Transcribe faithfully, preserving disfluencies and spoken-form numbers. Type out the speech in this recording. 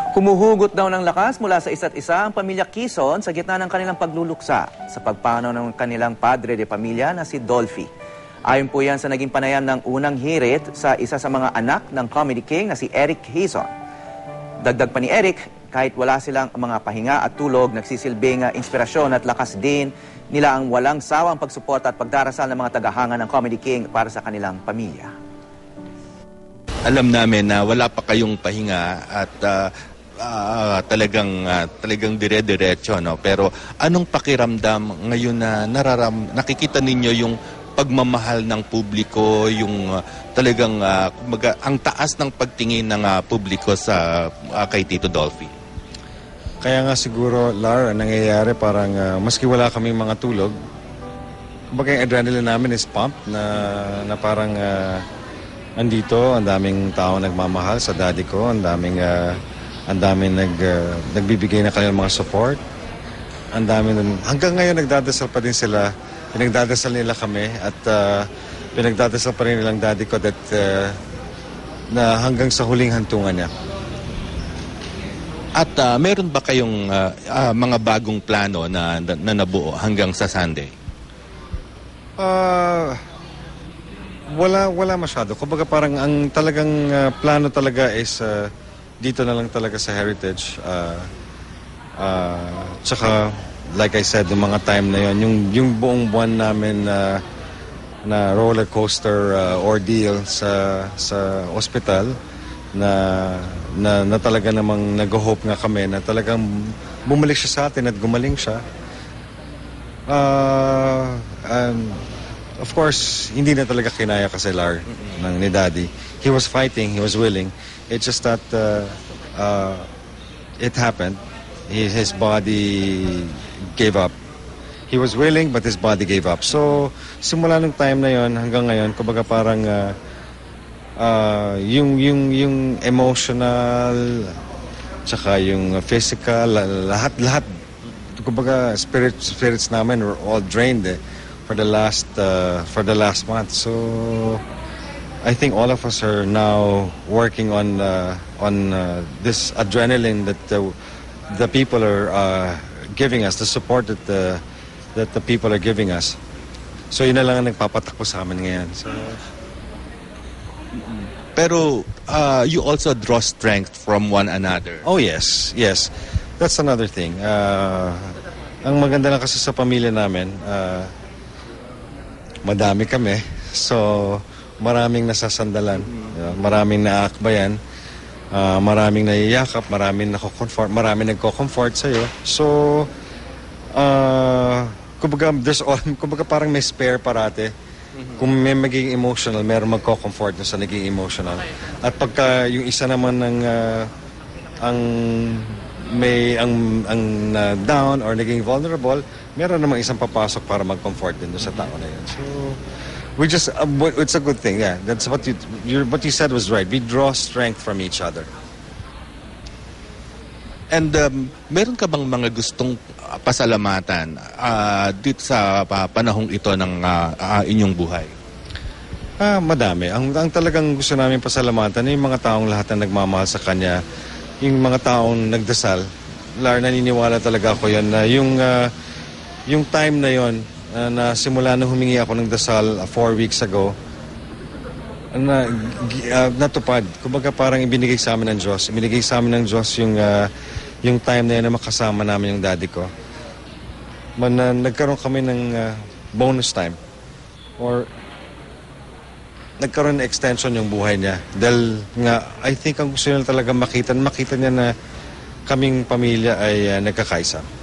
Humuhugot daw ng lakas mula sa isa't isa ang pamilya Quizon sa gitna ng kanilang pagluluksa sa pagpanaw ng kanilang padre de pamilya na si Dolphy. Ayon po yan sa naging panayam ng unang hirit sa isa sa mga anak ng Comedy King na si Eric Quizon. Dagdag pa ni Eric, kahit wala silang mga pahinga at tulog, nagsisilbing inspirasyon at lakas din nila ang walang sawang pagsuporta at pagdarasal ng mga tagahanga ng Comedy King para sa kanilang pamilya. Alam namin na wala pa kayong pahinga at uh, uh, talagang uh, talagang dire-diretso, no? Pero anong pakiramdam ngayon na nararam nakikita ninyo yung pagmamahal ng publiko, yung uh, talagang uh, kumbaga, ang taas ng pagtingin ng uh, publiko sa uh, kay Tito Dolphy? Kaya nga siguro, Lar, ang nangyayari parang uh, maski wala kaming mga tulog, kumbaga yung adrenaline namin is pump na, na parang uh, andito, ang daming tao nagmamahal sa daddy ko, ang daming uh, ang daming nag, uh, nagbibigay na kanilang mga support. Ang daming, hanggang ngayon nagdadasal pa din sila, pinagdadasal nila kami at uh, pinagdadasal pa rin nilang daddy ko that uh, na hanggang sa huling hantungan niya. At uh, meron ba kayong uh, uh, mga bagong plano na, na, na nabuo hanggang sa Sunday? Uh, wala wala masyado. Kumbaga parang ang talagang uh, plano talaga is uh, dito na lang talaga sa Heritage. Uh, uh, tsaka like I said, yung mga time na yon, yung yung buong buwan namin na uh, na roller coaster uh, ordeal sa sa ospital na na, na talaga namang nag-hope nga kami na talagang bumalik siya sa atin at gumaling siya. Uh, um, of course, hindi na talaga kinaya kasi Lar ng ni Daddy. He was fighting, he was willing. It's just that uh, uh, it happened. He, his body gave up. He was willing but his body gave up. So, simula nung time na yon hanggang ngayon, kumbaga parang uh, uh, yung, yung, yung emotional, tsaka yung physical, lahat, lahat, kumbaga spirit, spirits namin were all drained eh, for the last, uh, for the last month. So, I think all of us are now working on, uh, on uh, this adrenaline that uh, the people are uh, giving us, the support that the that the people are giving us. So yun na lang ang nagpapatakbo sa amin ngayon. So, pero uh, you also draw strength from one another. Oh yes, yes. That's another thing. Uh, ang maganda lang kasi sa pamilya namin, uh, madami kami. So maraming nasasandalan, you know, maraming naaakbayan. Uh, maraming nayiyakap, maraming nako-comfort, maraming nagko-comfort sa'yo. So, uh, kumbaga, there's all, kumbaga parang may spare parate. Mm-hmm. Kung may magiging emotional, meron magko-comfort na sa naging emotional. At pagka yung isa naman ng uh, ang may ang ang uh, down or naging vulnerable, meron namang isang papasok para mag-comfort din doon sa tao na yun. So, we just, uh, it's a good thing, yeah. That's what you, you, what you said was right. We draw strength from each other. And um, meron ka bang mga gustong pasalamatan uh, dito sa uh, panahong ito ng uh, uh, inyong buhay? Ah, madami. Ang, ang talagang gusto namin pasalamatan ay yung mga taong lahat na nagmamahal sa kanya. Yung mga taong nagdasal. Lar, naniniwala talaga ako yan na yung, uh, yung time na yon Uh, na simula na humingi ako ng dasal uh, four weeks ago, na uh, natupad. Kumbaga parang ibinigay sa amin ng Diyos. Ibinigay sa amin ng Diyos yung, uh, yung time na yan na makasama namin yung daddy ko. Man, uh, nagkaroon kami ng uh, bonus time. Or nagkaroon ng extension yung buhay niya. Dahil nga, I think ang gusto niya talaga makita, makita niya na kaming pamilya ay uh, nagkakaisa.